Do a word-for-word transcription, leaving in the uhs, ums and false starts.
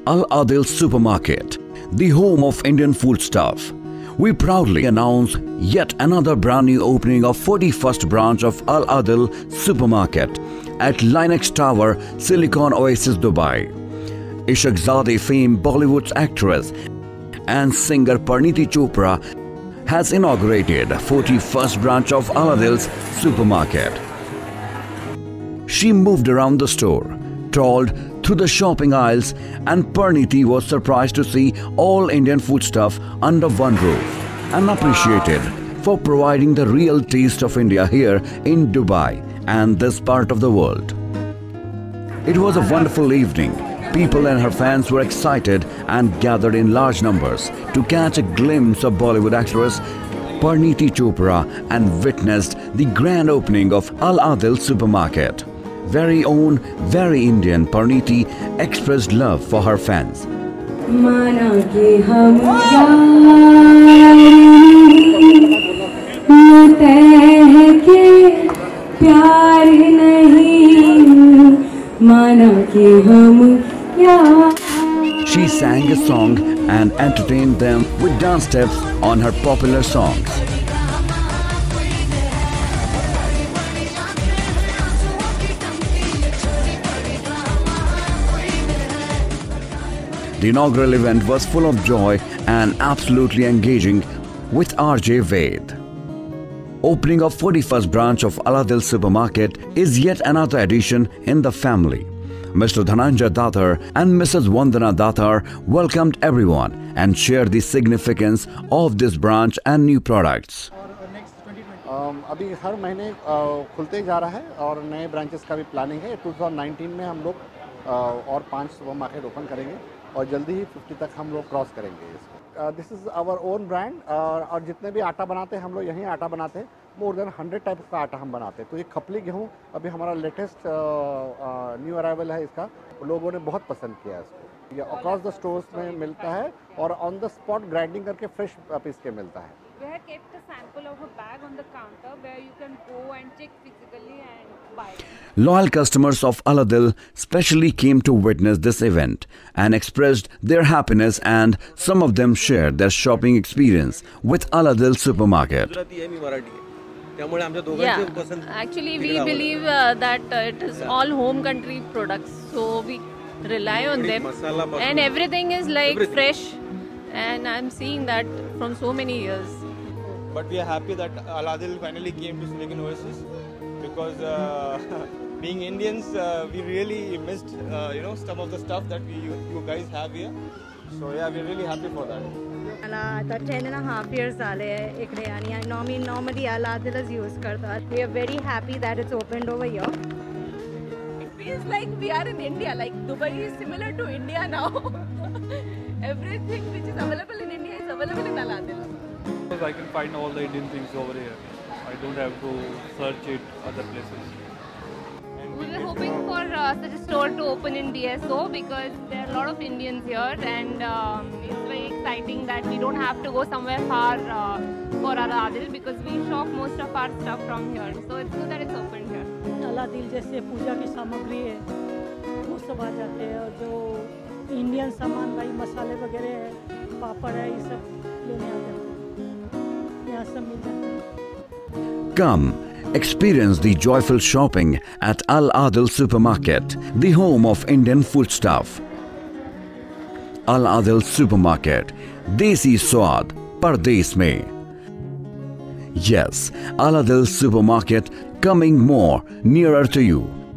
Al Adil Supermarket, the home of Indian foodstuff. We proudly announce yet another brand new opening of forty-first branch of Al Adil Supermarket at Lynx Tower, Silicon Oasis, Dubai. Ishaqzade fame Bollywood's actress and singer Parineeti Chopra has inaugurated forty-first branch of Al Adil's supermarket. She moved around the store, trawled through the shopping aisles, and Parineeti was surprised to see all Indian foodstuff under one roof and appreciated for providing the real taste of India here in Dubai and this part of the world. It was a wonderful evening. People and her fans were excited and gathered in large numbers to catch a glimpse of Bollywood actress Parineeti Chopra and witnessed the grand opening of Al Adil Supermarket. Very own, very Indian Parineeti expressed love for her fans. She sang a song and entertained them with dance steps on her popular songs. The inaugural event was full of joy and absolutely engaging with R J Ved. Opening of forty-first branch of Al Adil Supermarket is yet another addition in the family. Mister Dhananjay Datar and Missus Vandana Datar welcomed everyone and shared the significance of this branch and new products. अभी हर महीने खुलते जा रहा है और नए branches का भी प्लानिंग है। दो हज़ार उन्नीस में हम लोग और पांच सुपरमार्केट ओपन करेंगे और जल्दी ही पचास तक हम लोग क्रॉस करेंगे इसको। This is our own brand और जितने भी आटा बनाते हैं हम लोग यहीं आटा बनाते हैं। मोर देन हंड्रेड टाइप का आटा हम बनाते हैं। तो ये खपली गेहूँ अभी हमारा लेटेस्ट न्यू अराइवल है। इसका लोगों ने बहुत पसंद किया है इसको। ये अक्रॉस द स्टोर्स में मिलता है और ऑन द स्पॉट ग्राइंडिंग करके फ्रेश पीस के मिलता है। We have kept a sample of a bag on the counter where you can go and check physically and buy. Loyal customers of Al Adil specially came to witness this event and expressed their happiness, and some of them shared their shopping experience with Al Adil Supermarket. Yeah, actually we believe uh, that uh, it is all home country products, so we rely on them, and everything is like fresh, and I'm seeing that from so many years. But we are happy that Al Adil finally came to Silicon Oasis, because uh, being Indians, uh, we really missed uh, you know some of the stuff that we you, you guys have here. So yeah, we're really happy for that. आता ten and a half years झाले इकडे आणि normally normally Al Adil's use करतात. We are very happy that it's opened over here. It feels like we are in India. Like Dubai is similar to India now. Everything which is available in India is available in Al Adil. I can find all the Indian things over here. I don't have to search it other places. We were hoping for uh, such a store to open in D S O because there are a lot of Indians here, and um, it's very exciting that we don't have to go somewhere far uh, for Al Adil, because we shop most of our stuff from here. So it's good that it's opened here. Al Adil जैसे पूजा की सामग्री है वो सब आ जाते हैं, और जो इंडियन सामान भाई मसाले वगैरह है, पापड़ है, ये सब लेने आ जाते हैं, यहाँ सब मिल जाता है। Come, experience the joyful shopping at Al Adil Supermarket, the home of Indian foodstuff. Al Adil Supermarket, Desi Swad, Pardes Mein. Yes, Al Adil Supermarket coming more nearer to you.